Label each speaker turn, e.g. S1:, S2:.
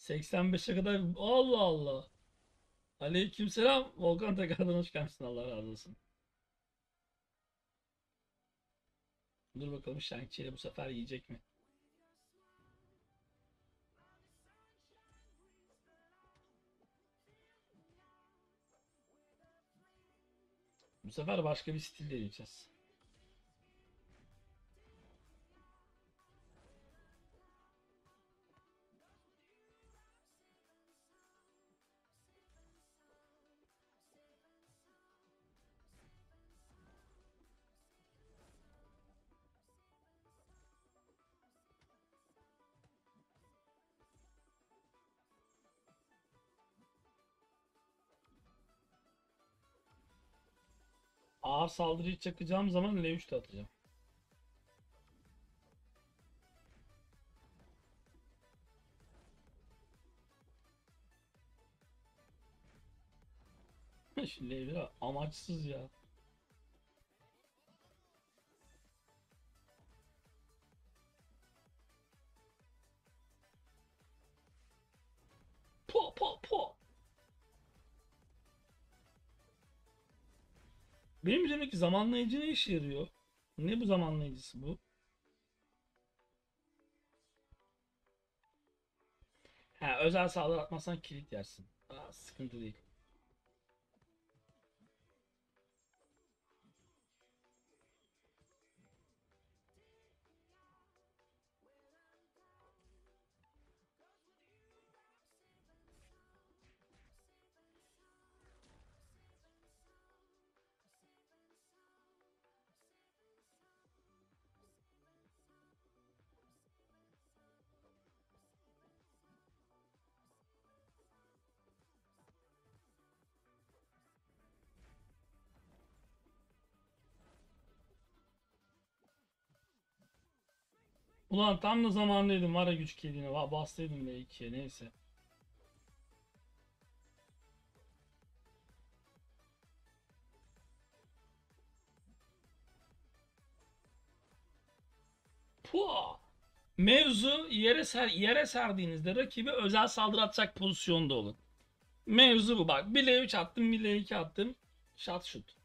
S1: 85'e kadar Allah Allah. Aleykümselam. Volkan tekrardan hoş gelmişsin. Allah razı olsun. Dur bakalım Shang-Chi'yle bu sefer yiyecek mi? Bu sefer başka bir stil deneyeceğiz. Ağır saldırıyı çakacağım zaman L3 de atacağım. Şu L1 amaçsız ya. Po po po. Benim üzerindeki zamanlayıcı ne işe yarıyor? Ne bu zamanlayıcısı bu? Ha, özel saldırı atmazsan kilit yersin. Aa, sıkıntı değil. Ulan tam da zamanındaydım var ya güç kilidine. Bastıydım L2'ye neyse. Pua! Mevzu yere serdiğinizde rakibi özel saldırı atacak pozisyonda olun. Mevzu bu bak. Bir L3 attım, bir L2 attım. Shot shoot.